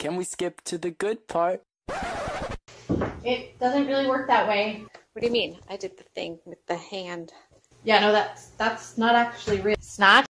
Can we skip to the good part? It doesn't really work that way. What do you mean? I did the thing with the hand. Yeah, no, that's not actually real. It's not?